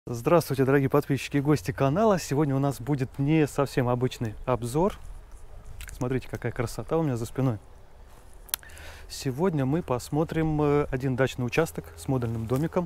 Здравствуйте, дорогие подписчики и гости канала. Сегодня у нас будет не совсем обычный обзор. Смотрите, какая красота у меня за спиной. Сегодня мы посмотрим один дачный участок с модульным домиком.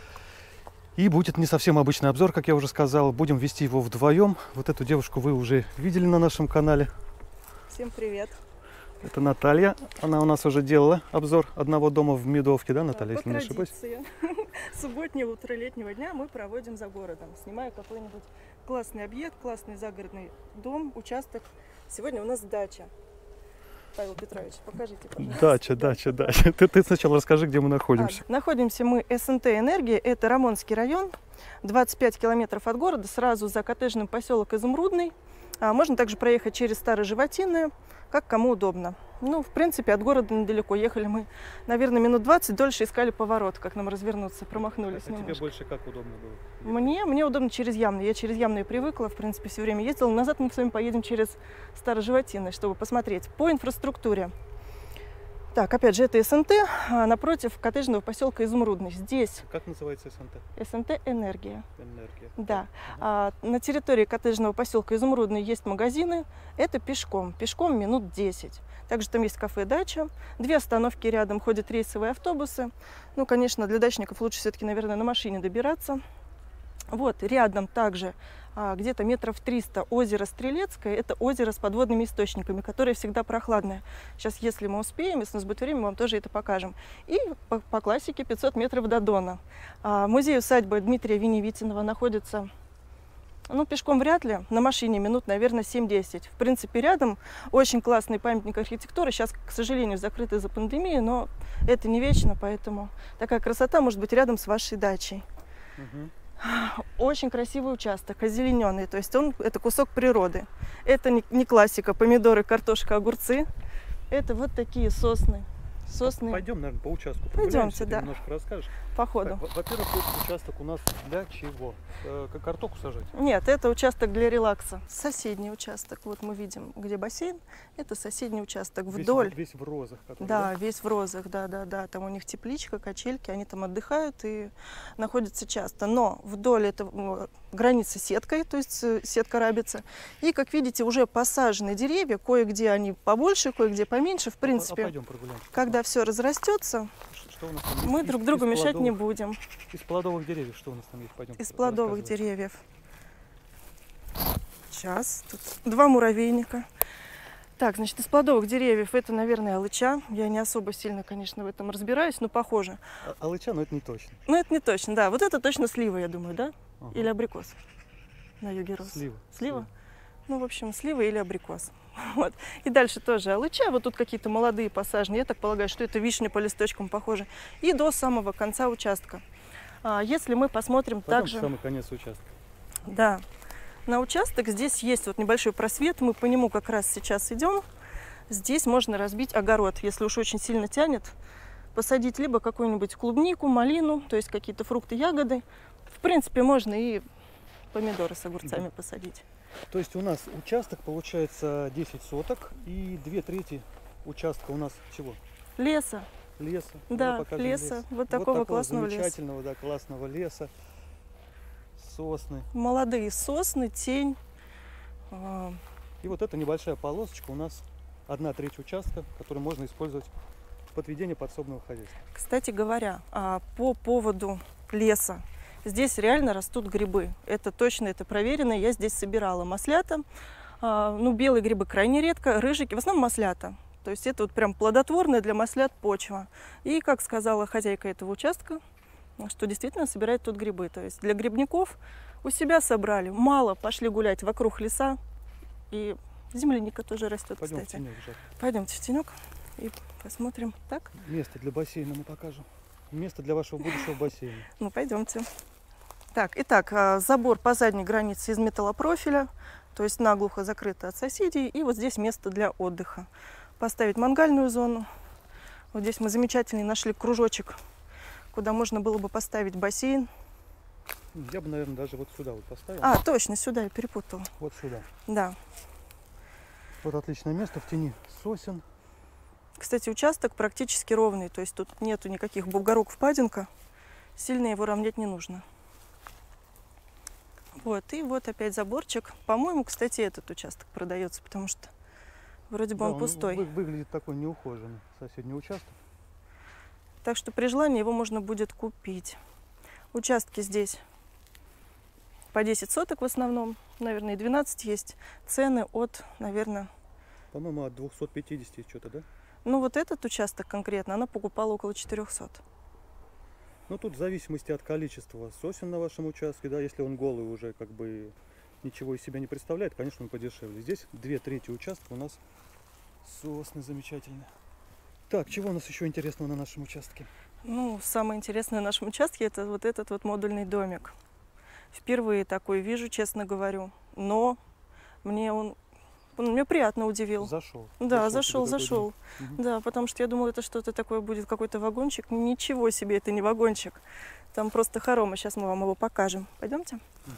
И будет не совсем обычный обзор, как я уже сказал. Будем вести его вдвоем. Вот эту девушку вы уже видели на нашем канале. Всем привет. Это Наталья. Она у нас уже делала обзор одного дома в Медовке, да, Наталья, если не ошибаюсь? Субботнего утро летнего дня мы проводим за городом. Снимаю какой-нибудь классный объект, классный загородный дом, участок. Сегодня у нас дача. Павел Петрович, покажите, пожалуйста. Дача. Ты сначала расскажи, где мы находимся. Находимся мы СНТ «Энергия». Это Рамонский район, 25 километров от города, сразу за коттеджным поселок Изумрудный. Можно также проехать через Старое Животинное, как кому удобно. Ну, в принципе, от города недалеко. Ехали мы, наверное, минут 20, дольше искали поворот, как нам развернуться, промахнулись немножко. Тебе больше как удобно было? Мне удобно через Ямное. Я через Ямное привыкла, в принципе, все время ездила. Назад мы с вами поедем через Староживотинное, чтобы посмотреть по инфраструктуре. Так, опять же, это СНТ, напротив коттеджного поселка Изумрудный. Здесь... Как называется СНТ? СНТ «Энергия». Энергия. Да. На территории коттеджного поселка Изумрудный есть магазины. Это пешком. Пешком минут 10. Также там есть кафе «Дача». 2 остановки рядом, ходят рейсовые автобусы. Ну, конечно, для дачников лучше все-таки, наверное, на машине добираться. Вот, рядом также где-то метров 300 озеро Стрелецкое. Это озеро с подводными источниками, которое всегда прохладное. Сейчас, если мы успеем, если у нас будет время, мы вам тоже это покажем. И по классике 500 метров до Дона. Музей-усадьба Дмитрия Веневитинова находится, ну, пешком вряд ли, на машине минут, наверное, 7-10. В принципе, рядом очень классный памятник архитектуры. Сейчас, к сожалению, закрыт из-за пандемии, но это не вечно, поэтому такая красота может быть рядом с вашей дачей. Очень красивый участок, озелененный, то есть это кусок природы. Это не классика, помидоры, картошка, огурцы. Это вот такие сосны. Пойдем, наверное, по участку. Пойдемте, да. Немножко расскажешь. По ходу. Во-первых, этот участок у нас для чего? Картошку сажать? Нет, это участок для релакса. Соседний участок, вот мы видим, где бассейн. Это соседний участок вдоль. Весь в розах. Да, весь в розах, да. Там у них тепличка, качельки, они там отдыхают и находятся часто. Но вдоль этого границы сеткой, то есть сетка рабица. И, как видите, уже посажены деревья, кое-где они побольше, кое-где поменьше. В принципе, пойдем прогуляемся. Когда все разрастется, что у нас там мы друг другу мешать не будем. Из плодовых деревьев что у нас там есть? Пойдем. Из плодовых деревьев. Сейчас, тут 2 муравейника. Так, значит, из плодовых деревьев это, наверное, алыча. Я не особо сильно, конечно, в этом разбираюсь, но похоже. Алыча, но это не точно. Ну, это не точно, да. Вот это точно слива, я думаю, да? Ага. Или абрикос на юге рос. Слива? Ну, в общем, слива или абрикос. Вот. И дальше тоже алыча. Вот тут какие-то молодые посажены. Я так полагаю, что это вишня по листочкам похоже. И до самого конца участка. Если мы посмотрим также... самый конец участка. Да. На участок здесь есть вот небольшой просвет. Мы по нему как раз сейчас идем. Здесь можно разбить огород. Если уж очень сильно тянет, посадить либо какую-нибудь клубнику, малину, то есть какие-то фрукты, ягоды. В принципе, можно и помидоры с огурцами посадить. То есть у нас участок получается 10 соток, и 2/3 участка у нас чего? Леса. Да, леса. Вот такого классного замечательного, леса. Да, классного леса. Сосны. Молодые сосны, тень. И вот эта небольшая полосочка у нас 1/3 участка, который можно использовать под ведение подсобного хозяйства. Кстати говоря, по поводу леса. Здесь реально растут грибы. Это точно, это проверено. Я здесь собирала маслята. Ну, белые грибы крайне редко, рыжики, в основном маслята. То есть это вот прям плодотворная для маслят почва. И, как сказала хозяйка этого участка, что действительно собирает тут грибы. То есть для грибников у себя собрали. Мало, пошли гулять вокруг леса. И земляника тоже растет, Пойдем кстати. в Пойдемте в тенек и посмотрим. Так? Место для бассейна мы покажем. Место для вашего будущего бассейна. Ну, пойдемте. Так, итак, забор по задней границе из металлопрофиля, то есть наглухо закрыто от соседей. И вот здесь место для отдыха. Поставить мангальную зону. Вот здесь мы замечательный нашли кружочек, куда можно было бы поставить бассейн. Я бы, наверное, даже вот сюда вот поставил. Точно, сюда я перепутала. Вот сюда. Да. Вот отличное место в тени сосен. Кстати, участок практически ровный, то есть тут нету никаких бугорок, впадинка. Сильно его равнять не нужно. Вот, и вот опять заборчик. По-моему, кстати, этот участок продается, потому что вроде бы Да, он пустой. Выглядит такой неухоженный соседний участок. Так что при желании его можно будет купить. Участки здесь по 10 соток в основном, наверное, и 12 есть. Цены от, наверное... По-моему, от 250 что-то, да? Ну вот этот участок конкретно, она покупала около 400. Ну, тут в зависимости от количества сосен на вашем участке, да, если он голый уже как бы ничего из себя не представляет, конечно, он подешевле. Здесь 2/3 участка у нас сосны замечательные. Так, чего у нас еще интересного на нашем участке? Ну, самое интересное на нашем участке это вот этот вот модульный домик. Впервые такой вижу, честно говорю. Но мне он меня приятно удивил. Зашел. Да, зашел. Угу. Да, потому что я думала, это что-то такое будет, какой-то вагончик. Ничего себе, это не вагончик. Там просто хоромы. Сейчас мы вам его покажем. Пойдемте?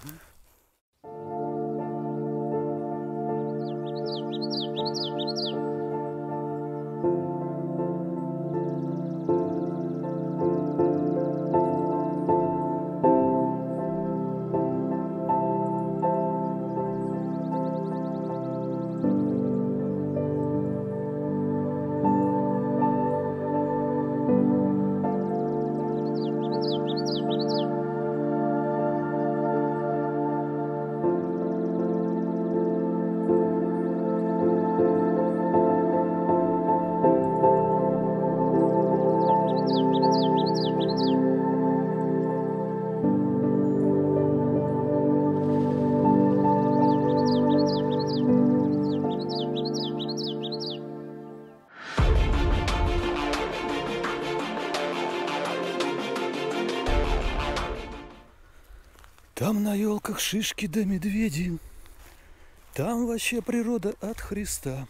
Там на елках шишки да медведи, там вообще природа от Христа.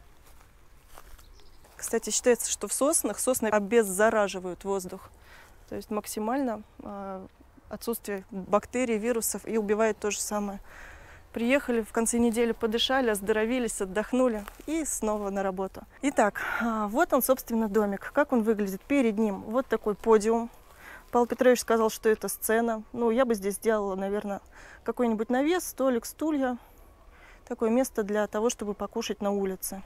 Кстати, считается, что в сосны обеззараживают воздух. То есть максимально отсутствие бактерий, вирусов, и убивает то же самое. Приехали, в конце недели подышали, оздоровились, отдохнули и снова на работу. Итак, вот он, собственно, домик. Как он выглядит? Перед ним вот такой подиум. Павел Петрович сказал, что это сцена. Ну, я бы здесь сделала, наверное, какой-нибудь навес, столик, стулья. Такое место для того, чтобы покушать на улице.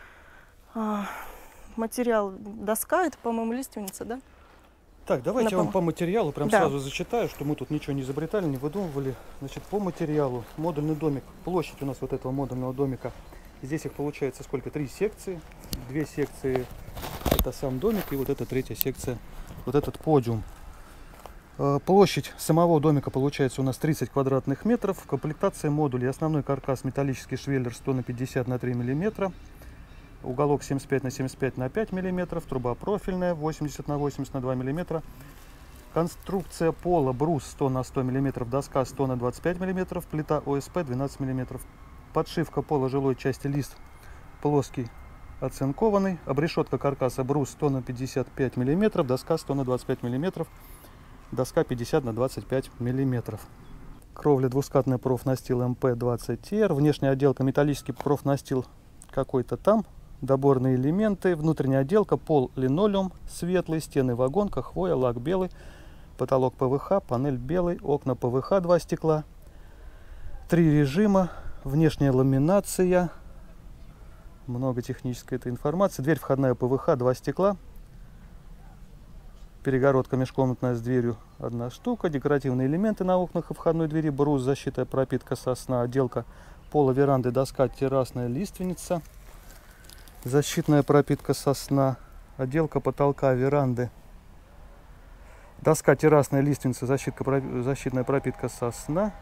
Материал доска, это, по-моему, лиственница, да? Так, давайте я вам по материалу прям да. сразу зачитаю, что мы тут ничего не изобретали, не выдумывали. Значит, по материалу модульный домик, площадь у нас вот этого модульного домика. Здесь их получается сколько? 3 секции. 2 секции это сам домик, и вот эта 3-я секция, вот этот подиум. Площадь самого домика получается у нас 30 квадратных метров. В комплектации модулей основной каркас металлический швеллер 100 на 50 на 3 мм. Уголок 75 на 75 на 5 мм. Труба профильная 80 на 80 на 2 мм. Конструкция пола брус 100 на 100 мм. Доска 100 на 25 мм. Плита ОСП 12 мм. Подшивка пола жилой части лист плоский оцинкованный. Обрешетка каркаса брус 100 на 55 мм. Доска 100 на 25 мм. Доска 50 на 25 мм. Кровля двускатный профнастил МП-20Р. Внешняя отделка металлический профнастил какой-то там. Доборные элементы. Внутренняя отделка. Пол линолеум светлый. Стены вагонка. Хвоя. Лак белый. Потолок ПВХ. Панель белый. Окна ПВХ 2 стекла. 3 режима. Внешняя ламинация. Много технической этой информации. Дверь входная ПВХ 2 стекла. Перегородка межкомнатная с дверью 1 штука. Декоративные элементы на окнах и входной двери. Брус, защита, пропитка сосна. Отделка пола веранды, доска, террасная лиственница. Защитная пропитка сосна. Отделка потолка веранды. Доска, террасная лиственница, защитная пропитка сосна.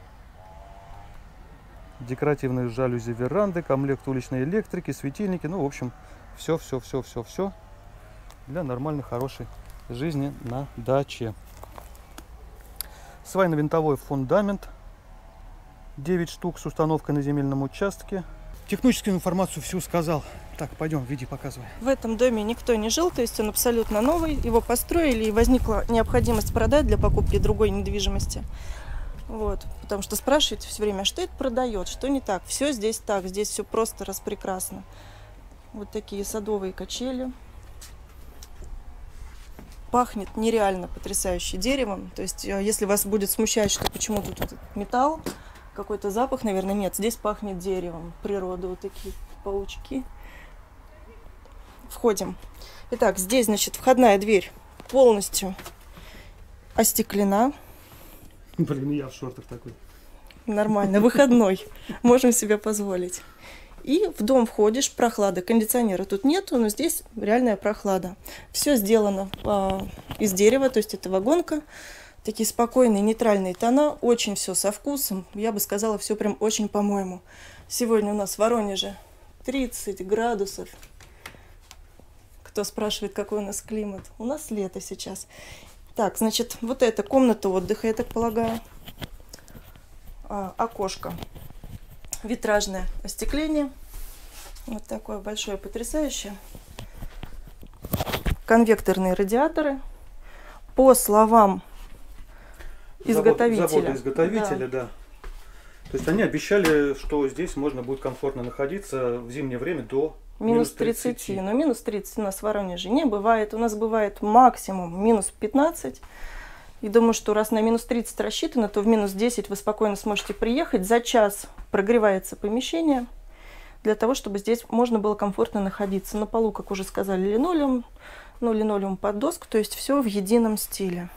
Декоративные жалюзи веранды. Комплект уличной электрики, светильники. Ну, в общем, все для нормальной, хорошей жизни на даче. Свайно-винтовой фундамент 9 штук с установкой на земельном участке. Техническую информацию всю сказал. Так, пойдем, веди, показывай. В этом доме никто не жил, то есть он абсолютно новый. Его построили, и возникла необходимость продать для покупки другой недвижимости. Вот, потому что спрашиваете все время, что это продает, что не так. Все здесь так, здесь все просто распрекрасно. Вот такие садовые качели. Пахнет нереально потрясающе деревом. То есть, если вас будет смущать, что почему-то тут металл, какой-то запах, наверное, нет. Здесь пахнет деревом. Природа, вот такие паучки. Входим. Итак, здесь, значит, входная дверь полностью остеклена. Блин, я в шортах такой. Нормально, выходной. Можем себе позволить. И в дом входишь, прохлада. Кондиционера тут нету, но здесь реальная прохлада. Все сделано из дерева, то есть это вагонка. Такие спокойные, нейтральные тона. Очень все со вкусом. Я бы сказала, все прям очень по-моему. Сегодня у нас в Воронеже 30 градусов. Кто спрашивает, какой у нас климат? У нас лето сейчас. Так, значит, вот это комната отдыха, я так полагаю. Окошко. Витражное остекление. Вот такое большое, потрясающее. Конвекторные радиаторы. По словам изготовителя. Завода-изготовителя, да. То есть они обещали, что здесь можно будет комфортно находиться в зимнее время до минус 30. Но минус 30 у нас в Воронеже не бывает. У нас бывает максимум минус 15. И думаю, что раз на минус 30 рассчитано, то в минус 10 вы спокойно сможете приехать. За час прогревается помещение для того, чтобы здесь можно было комфортно находиться. На полу, как уже сказали, линолеум, ну, линолеум под доску, то есть все в едином стиле.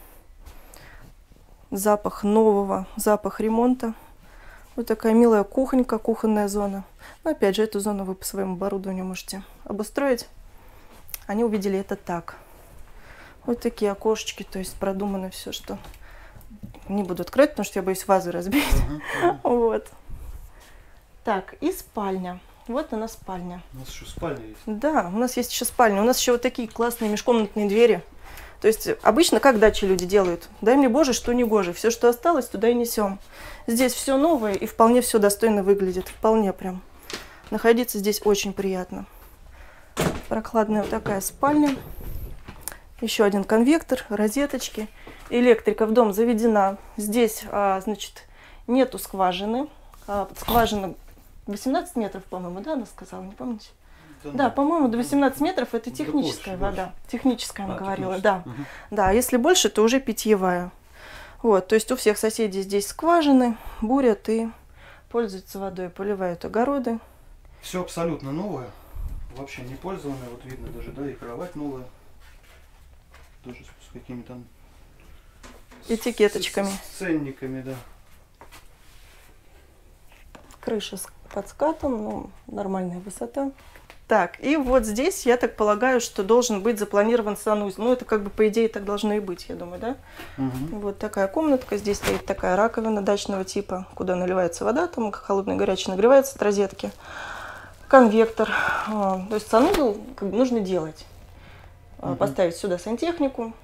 Запах нового, запах ремонта. Вот такая милая кухонька, кухонная зона. Но опять же, эту зону вы по своему оборудованию можете обустроить. Они увидели это так. Вот такие окошечки, то есть продумано все, что не буду открыть, потому что я боюсь вазы разбить. Вот. Так, и спальня. Вот она спальня. У нас еще спальня есть. Да, у нас есть еще спальня. У нас еще вот такие классные межкомнатные двери. То есть обычно как дачи люди делают? Дай мне Боже, что не гоже. Все, что осталось, туда и несем. Здесь все новое и вполне все достойно выглядит. Вполне прям. Находиться здесь очень приятно. Прохладная вот такая спальня. Еще один конвектор, розеточки. Электрика в дом заведена. Здесь, значит, нету скважины. Скважина 18 метров, по-моему, да, она сказала, не помните? Да, по-моему, до 18 метров это техническая вода. Техническая, она говорила, да. Да, если больше, то уже питьевая. Вот, то есть у всех соседей здесь скважины, бурят и пользуются водой, поливают огороды. Все абсолютно новое, вообще не пользованное. Вот видно даже, да, и кровать новая. Тоже с какими-то этикеточками. С ценниками, да. Крыша под скатом, ну, нормальная высота. Так, и вот здесь, я так полагаю, что должен быть запланирован санузел. Ну, это как бы по идее так должно и быть, я думаю, да? Угу. Вот такая комнатка. Здесь стоит такая раковина дачного типа, куда наливается вода, там холодная, горячая нагревается от розетки. Конвектор. То есть санузел как бы нужно делать. Поставить сюда сантехнику.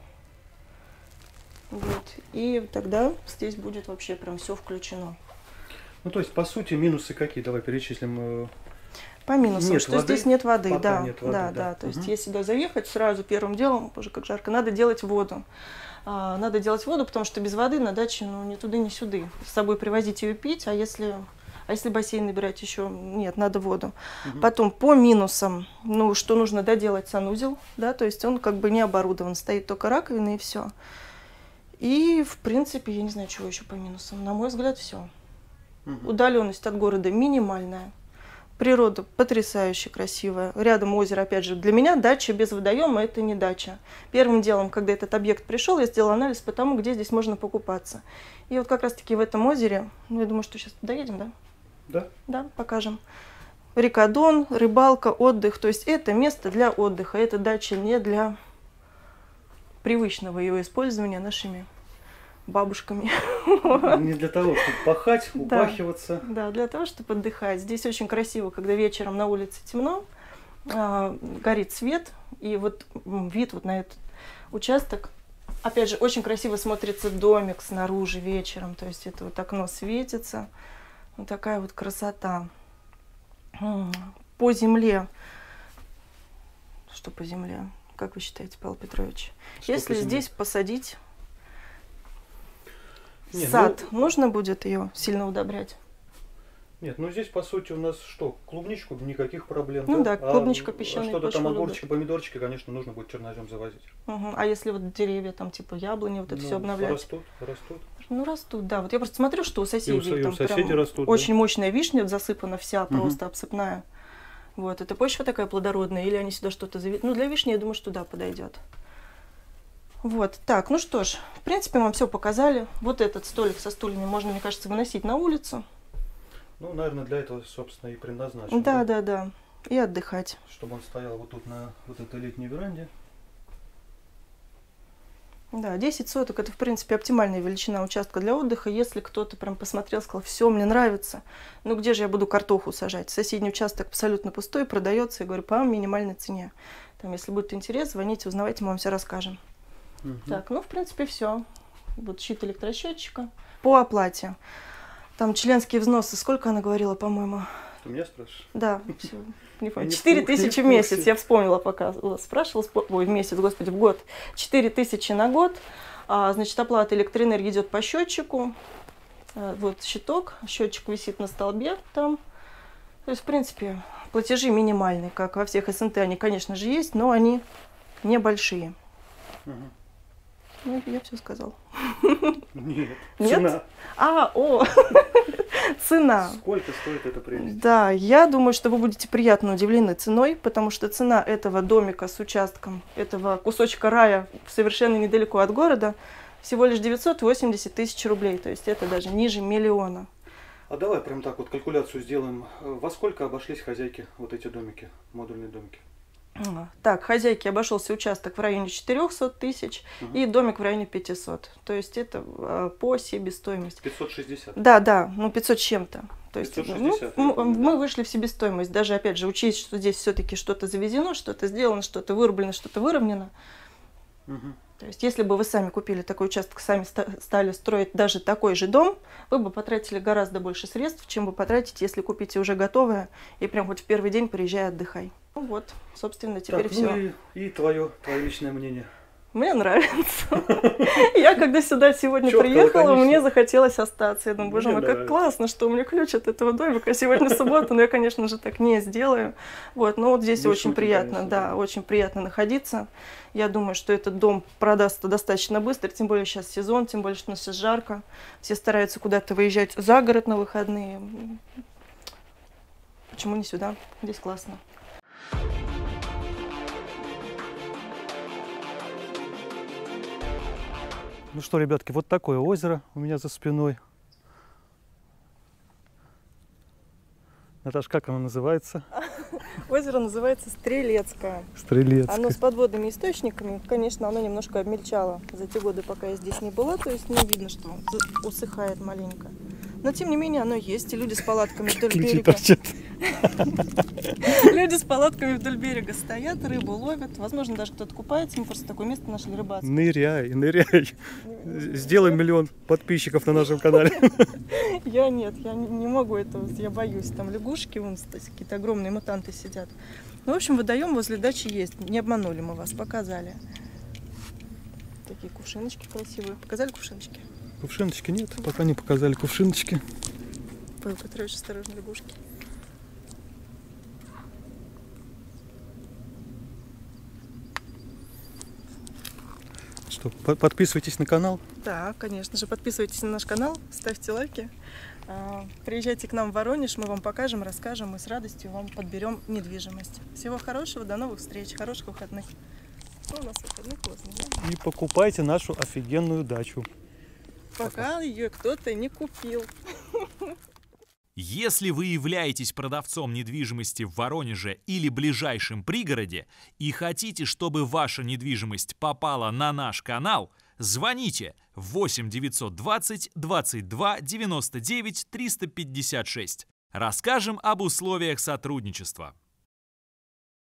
Вот. И тогда здесь будет вообще прям все включено. Ну, то есть, по сути, минусы какие? Давай перечислим. По минусам, нет что воды, здесь нет воды, пока да, нет воды, да, да. То есть, если сюда заехать, сразу первым делом, боже, как жарко, надо делать воду. Надо делать воду, потому что без воды на даче, ну, ни туда, ни сюда. С собой привозить ее пить, а если бассейн набирать еще, нет, надо воду. Потом по минусам, ну, что нужно доделать санузел, да, то есть он как бы не оборудован, стоит только раковина и все. И, в принципе, я не знаю, чего еще по минусам. На мой взгляд, все. Удаленность от города минимальная. Природа потрясающе красивая. Рядом озеро, опять же. Для меня дача без водоема – это не дача. Первым делом, когда этот объект пришел, я сделала анализ по тому, где здесь можно покупаться. И вот как раз-таки в этом озере, ну, я думаю, что сейчас доедем, да? Да. Да, покажем. Река Дон, рыбалка, отдых. То есть это место для отдыха. Это дача не для привычного ее использования нашими бабушками. Не для того, чтобы пахать, упахиваться. Да, для того, чтобы отдыхать. Здесь очень красиво, когда вечером на улице темно, горит свет, и вот вид вот на этот участок. Опять же, очень красиво смотрится домик снаружи вечером, то есть это вот окно светится. Вот такая вот красота. По земле. Что по земле? Как вы считаете, Павел Петрович? Что если здесь посадить не, сад, нужно будет ее сильно удобрять? Нет, ну здесь по сути у нас что, клубничку никаких проблем. Ну да, А клубничка, песчаный что-то там больше огурчики, помидорчики, конечно, нужно будет чернозем завозить. Мгм. А если вот деревья там типа яблони, вот это все обновлять? Растут, растут. Ну растут, да. Вот я просто смотрю, что у соседей у там соседей прям растут, очень мощная вишня засыпана вся, Мгм. просто обсыпная. Вот, это почва такая плодородная, или они сюда что-то заведут? Ну, для вишни, я думаю, что да, подойдет. Вот, так, ну что ж, в принципе, мы вам все показали. Вот этот столик со стульями можно, мне кажется, выносить на улицу. Ну, наверное, для этого, собственно, и предназначен. Да, да, да. И отдыхать. Чтобы он стоял вот тут на вот этой летней веранде. Да, 10 соток это, в принципе, оптимальная величина участка для отдыха. Если кто-то прям посмотрел, сказал, все, мне нравится, ну где же я буду картоху сажать? Соседний участок абсолютно пустой, продается, я говорю, по минимальной цене. Там, если будет интерес, звоните, узнавайте, мы вам все расскажем. Мгм. Так, ну, в принципе, все. Вот щит электросчетчика. По оплате. Там членские взносы, сколько она говорила, по-моему? Ты меня спрашиваешь? Да, все. Не помню. не в 4 курсе, тысячи не в в месяц, курсе. я вспомнила, пока вас спрашивала. Ой, в месяц, господи, в год. 4 тысячи на год. Значит, оплата электроэнергии идет по счетчику. Вот щиток, счетчик висит на столбе там. То есть, в принципе, платежи минимальные, как во всех СНТ, они, конечно же, есть, но они небольшие. Мгм. Ну, я все сказала. Нет. Нет? Цена. Цена. Сколько стоит это привезти? Да, я думаю, что вы будете приятно удивлены ценой, потому что цена этого домика с участком, этого кусочка рая совершенно недалеко от города, всего лишь 980 тысяч рублей. То есть это даже ниже миллиона. А давай прям так вот калькуляцию сделаем. Во сколько обошлись хозяйки вот эти домики, модульные домики? Так, хозяйке обошелся участок в районе 400 тысяч и домик в районе 500. То есть это по себестоимости. 560. Да, да, ну 500 с чем-то. То есть 560, ну, я помню, мы да. вышли в себестоимость. Даже, опять же, учесть, что здесь все-таки что-то завезено, что-то сделано, что-то вырублено, что-то выровнено. Мгм. То есть если бы вы сами купили такой участок, сами стали строить даже такой же дом, вы бы потратили гораздо больше средств, чем вы потратите, если купите уже готовое и прям хоть в первый день приезжай, отдыхай. Ну вот, собственно, теперь Так, все. ну и твое личное мнение. Мне нравится. Я когда сюда сегодня Чётко, приехала, лаконично. мне захотелось остаться. Я думаю, боже Мне мой, как нравится. классно, что у меня ключ от этого домика. Сегодня суббота, но я, конечно же, так не сделаю. Вот, но вот здесь Не очень шутим, приятно, конечно, да, да. очень приятно находиться. Я думаю, что этот дом продастся достаточно быстро, тем более сейчас сезон, тем более, что у нас сейчас жарко. Все стараются куда-то выезжать за город на выходные. Почему не сюда? Здесь классно. Ну что, ребятки, вот такое озеро у меня за спиной. Наташ, как оно называется? Озеро называется Стрелецкое. Стрелецкое. Оно с подводными источниками, конечно, оно немножко обмельчало за те годы, пока я здесь не была, то есть не видно, что он усыхает маленько. Но тем не менее оно есть, и люди с палатками вдоль Ключи берега. торчат. Люди с палатками вдоль берега стоят, рыбу ловят. Возможно, даже кто-то купается, мы просто такое место нашли рыбацкое. Ныряй, ныряй. Сделай 1 000 000 подписчиков на нашем канале. Я нет, я не могу этого, я боюсь. Там лягушки, вон какие-то огромные мутанты сидят. Ну, в общем, водоем возле дачи есть. Не обманули мы вас, показали. Такие кувшиночки красивые. Показали кувшиночки? Кувшиночки нет, пока не показали кувшиночки. Павел Петрович, осторожно, лягушки. Что, подписывайтесь на канал. Да, конечно же, подписывайтесь на наш канал, ставьте лайки. Приезжайте к нам в Воронеж, мы вам покажем, расскажем и с радостью вам подберем недвижимость. Всего хорошего, до новых встреч, хороших выходных. Ну, у нас выходных поздно, да? И покупайте нашу офигенную дачу. Пока ее кто-то не купил. Если вы являетесь продавцом недвижимости в Воронеже или ближайшем пригороде и хотите, чтобы ваша недвижимость попала на наш канал, звоните 8 920 22 99 356. Расскажем об условиях сотрудничества.